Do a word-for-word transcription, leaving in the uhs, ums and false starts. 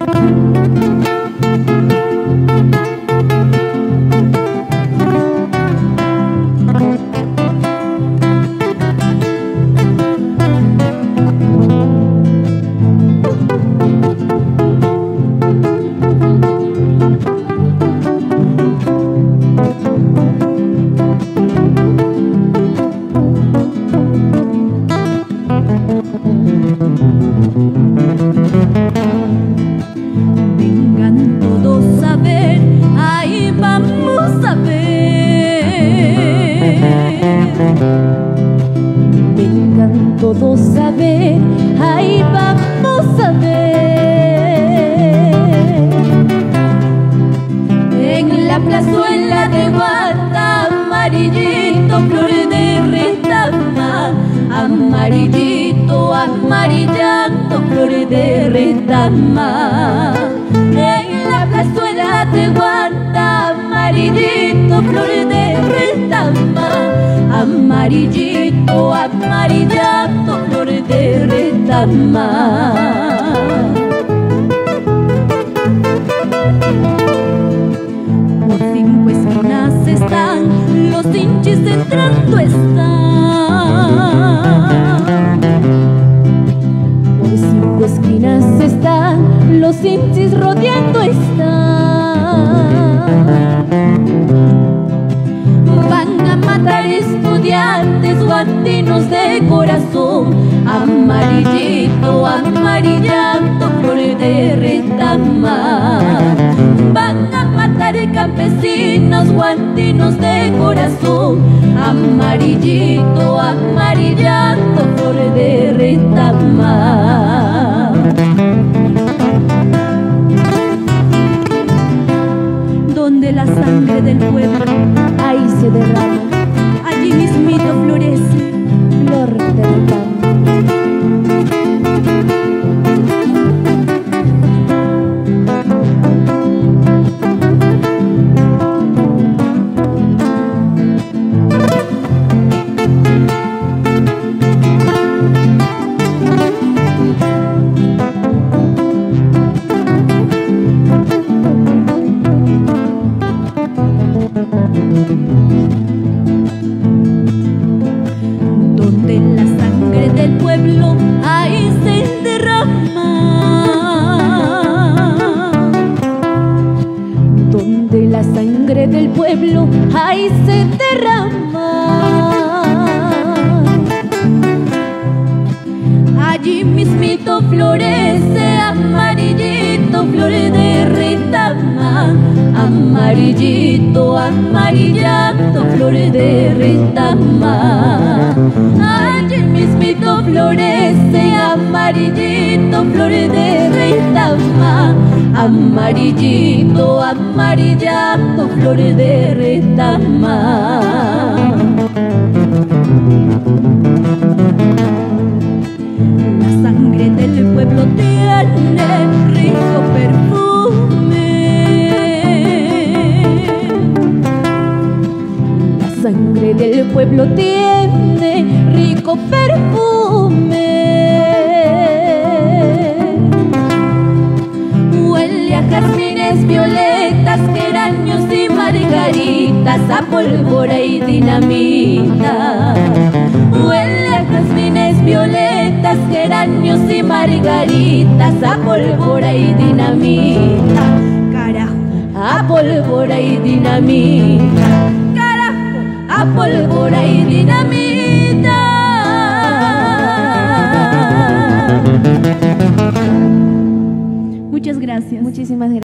Vengan todos a ver, ahí vamos a ver. Vengan todos a ver, ahí vamos a ver. En la plazuela de Guata, amarillito, flor de retama, amarillito, amarillando, flor de retama. En la plazuela de Guata, amarillito, flor de retama, amarillito, amarillando, flor de retama. Por cinco esquinas están, los hinchis entrando están. Por cinco esquinas están, los hinchis rodeando están. Van a matar estudiantes guandinos de corazón, amarillito, amarillando, flor de retama. Van a matar campesinos guandinos de corazón, amarillito, amarillando, flor de retama. Donde la sangre del pueblo ahí se derrama, allí mismito florece flor de retama. Donde la sangre del pueblo ahí se derrama, donde la sangre del pueblo ahí se derrama. Allí mismito florece amarillito, flor de retama, amarillito, amarillando, flor de retama. Allí mismito florece amarillito, flor de retama, amarillito, amarillando, flor de retama. La sangre del pueblo tiene rico perfume, la sangre del pueblo tiene rico perfume. Huele a jazmines, violetas, geranios y margaritas, a pólvora y dinamita. Huele a jazmines, violetas, geranios y margaritas, a pólvora y dinamita. Carajo, a pólvora y dinamita. Carajo, a pólvora y dinamita. Muchas gracias. Muchísimas gracias.